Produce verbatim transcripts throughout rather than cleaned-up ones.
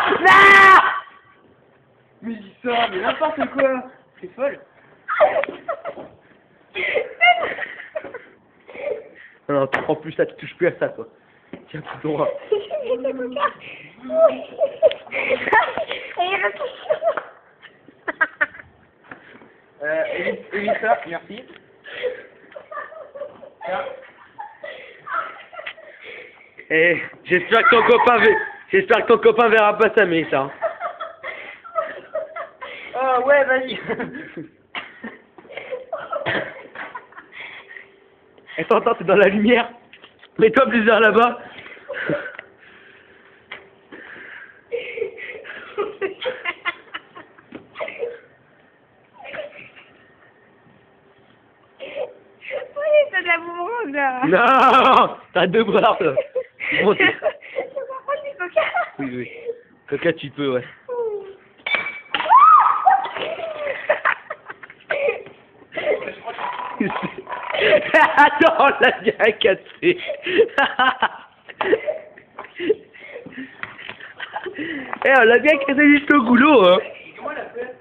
Non. Mais dis ça, mais n'importe quoi. C'est folle. Non, non, tu prends plus ça, tu touches plus à ça, toi. Tiens, tout droit. Euh, évite, évite ça, merci. Tiens. Et j'espère que ton copain ve- j'espère que ton copain verra pas ça, mais ça. Oh ouais, vas-y. Attends, attends, t'es dans la lumière. Mets-toi plus vers là-bas. Oui, c'est de la boomerang là. Non, t'as deux bras là. Bon, Je t'es- peux prendre du coca. oui, oui. Coca, tu peux, ouais. Attends, on l'a bien cassé. Eh, on l'a bien cassé jusqu'au goulot, hein. Comment elle a fait?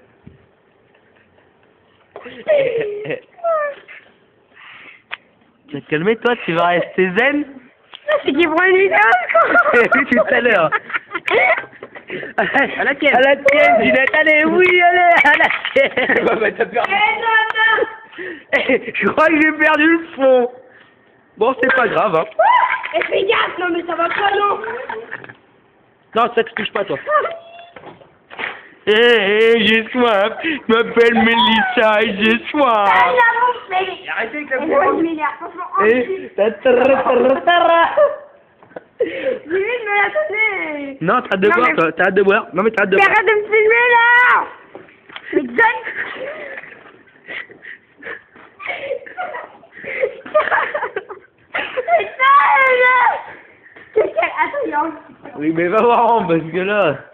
Tu vas te calmer, toi, tu vas rester zen. C'est qui prend une vidéo, Oui, tout à l'heure. À la tienne. À la tienne, Ginette, allez, oui, allez, à la tienne. Bah, bah, t'as perdu. Eh, je crois que j'ai perdu le fond. Bon, c'est pas grave, hein. Et fais gaffe, non mais ça va pas, non. Non, ça te touche pas, toi. Eh, eh, j'ai soif. Je m'appelle Mélissa et j'ai Ah, soif. j'avoue, mais... Arrêtez avec la Et moi, je bourre. m'énerve, franchement, en Eh, plus. ta- ta- ta- ta- J'ai vu de me la donner. Non, t'as hâte de Non, boire, mais- toi. T'as hâte de boire. Non, mais t'as hâte de Mais boire. arrête de me filmer, là. Mais donne. Mais donne. Attends, il y a un... Oui, mais va voir en, parce que là...